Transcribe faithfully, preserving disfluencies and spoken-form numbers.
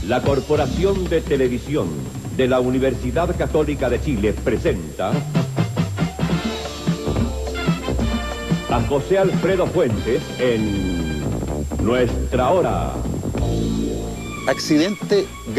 La Corporación de Televisión de la Universidad Católica de Chile presenta a José Alfredo Fuentes en Nuestra Hora. Accidente